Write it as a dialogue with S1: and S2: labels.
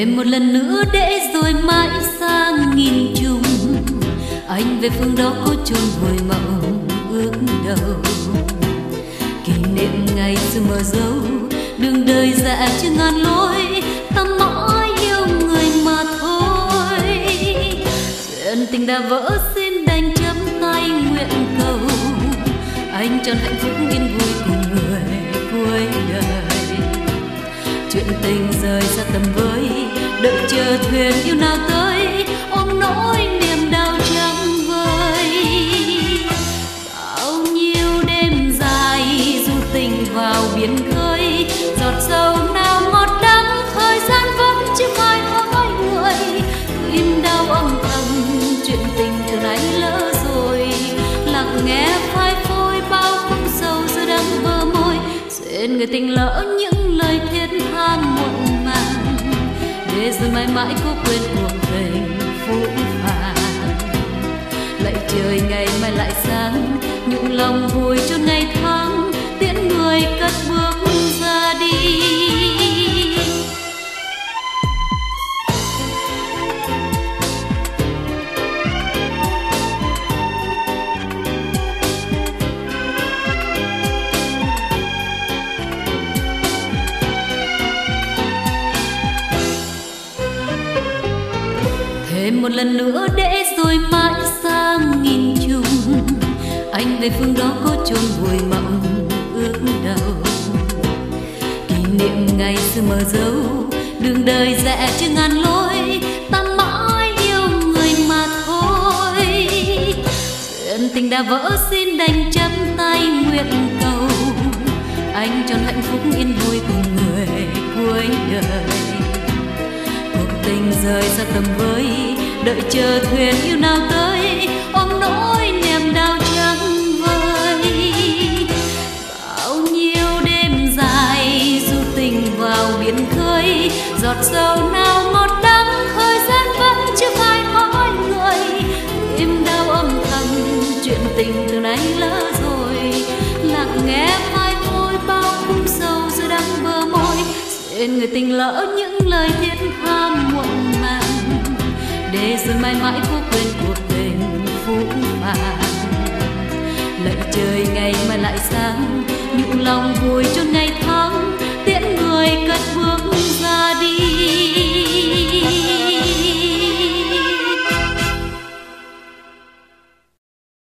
S1: thêm một lần nữa để rồi mãi sang nghìn trùng. Anh về phương đó có chôn vùi mộng ước đầu. Kỷ niệm ngày xưa mờ dấu, đường đời dạ chưa ngàn lối, ta mãi yêu người mà thôi. Chuyện tình đã vỡ xin đành chấm tay nguyện cầu, anh tròn hạnh phúc yên vui cùng người cuối đời. Chuyện tình rời xa tầm với, đợi chờ thuyền yêu nào tới, ôm nỗi niềm đau trắng vơi. Bao nhiêu đêm dài du tình vào biển khơi, giọt sầu nào ngọt đắng, thời gian vẫn chưa phai hỏi người. Tim đau âm thầm, chuyện tình từ nay lỡ rồi, lặng nghe phai phôi bao khúc sầu giữa đắng bờ môi. Duyên người tình lỡ những lời thiết tha muộn màng, để rồi mãi mãi cố quên cuộc tình phũ phàng. Lạy trời ngày mai lại sáng, nhung lòng vui cho ngày tháng, tiễn người cất bước ra đi. Thêm một lần nữa để rồi mãi sang nghìn trùng, anh về phương đó có chôn vùi mộng ước đầu. Kỷ niệm ngày xưa mờ dấu, đường đời rẽ chưa ngàn lối, ta mãi yêu người mà thôi. Chuyện tình đã vỡ xin đành chấm tay nguyện cầu, anh tròn hạnh phúc yên vui cùng người cuối đời. Tình rời xa tầm với, đợi chờ thuyền yêu nào tới, ôm nỗi niềm đau trắng vơi. Bao nhiêu đêm dài du tình vào biển khơi, giọt sầu nào ngọt đắng, thời gian vẫn chưa phai hỏi người. Tim đau âm thầm, chuyện tình từ nay lỡ rồi, lặng nghe phai phôi bao khúc sầu giữa đắng bờ môi. Duyên người tình lỡ những lời thiết tha muộn màng, để rồi mãi mãi cố quên cuộc tình phũ phàng. Lạy trời ngày mai lại sáng, nhung lòng vui cho ngày tháng.